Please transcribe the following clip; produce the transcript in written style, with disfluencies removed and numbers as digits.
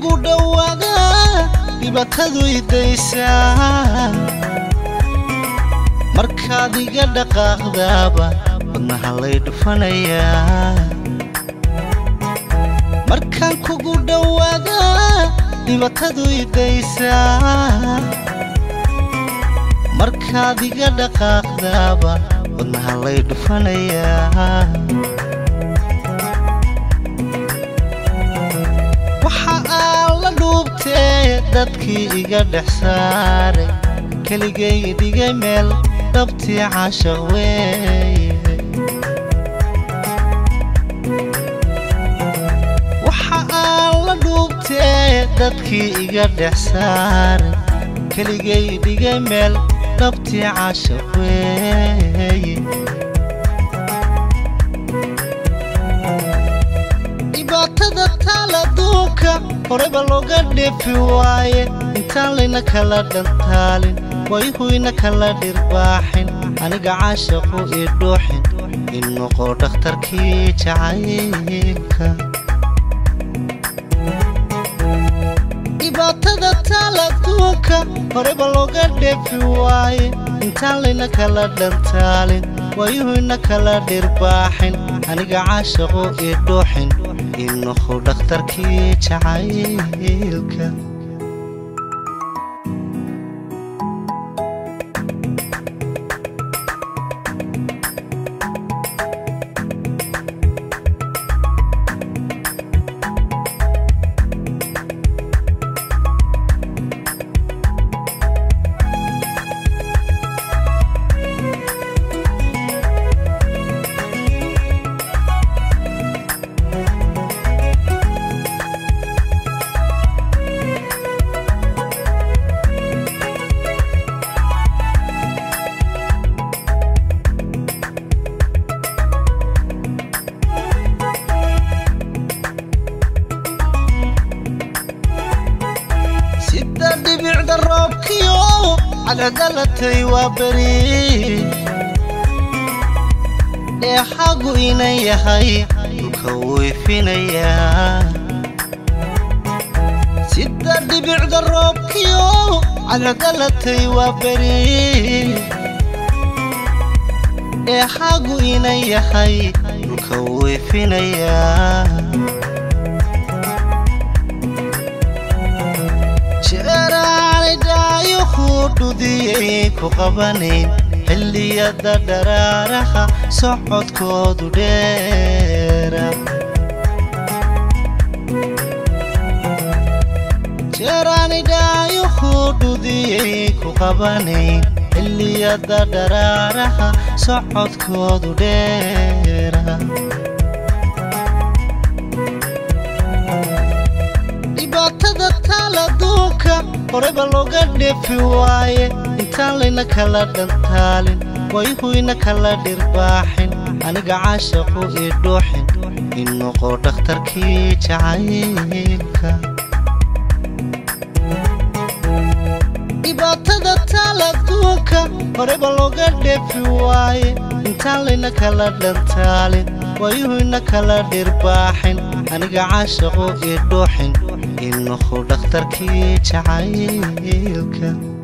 kugu dhawaada dhibaatadu idaysaa markaad iga dhaqaaqdaaba wadnaha lay dhufanayaa markaan kugu dhawaada dhibaatadu idaysaa markaad iga dhaqaaqdaaba wadnaha lay dhufanayaa waxa aan la dhuubtee dadkii iga dhex saaray keligay dhigay meel dhabtii caashaq weeye waxa aan la dhuubtee dadkii iga dhex saaray keligay dhigay meel dhabtii caashaq weeye dhibaatada taal adduunka horeba looga dheefi waaye intaan layna kala dhantaalin wayhuyna kala dhirbaaxin aniga caashaqu ii dhuuxin in noqo dhakhtarkii jacaylka dhibaatada taal adduunka horeba looga dheefi waaye intaan layna kala dhantaalin wayhuyna kala dhirbaaxin aniga caashaqu ii dhuuxin in noqo dhakhtarkii jacaylka dhibicda roobkiyo cadcedalatay waa beri dheexagu inan yahay dhulka weefinayaa sida dhibicda roobkiyo cadcedalatay waa beri dheexagu inan yahay dhulka weefinayaa dhudiyay ku qabanayn xilliyada dharaaraha socodkoodu dheera jeeraanidhaayohu dhudiyay ku qabanayn xilliyada dharaaraha socodkoodu dheera dhibaatada taal adduunka horeba looga dheefi waaye intaan layna kala dhantaalin wayhuyna kala dhirbaaxin aniga caashaqu ii dhuuxin in noqo dhakhtarkii jacaylka dhibaatada taal adduunka horeba looga dheefi waaye intaan layna kala dhantaalin wayhuyna kala dhirbaaxin aniga caashaqu ii dhuuxin in noqo dhakhtarkii jacaylka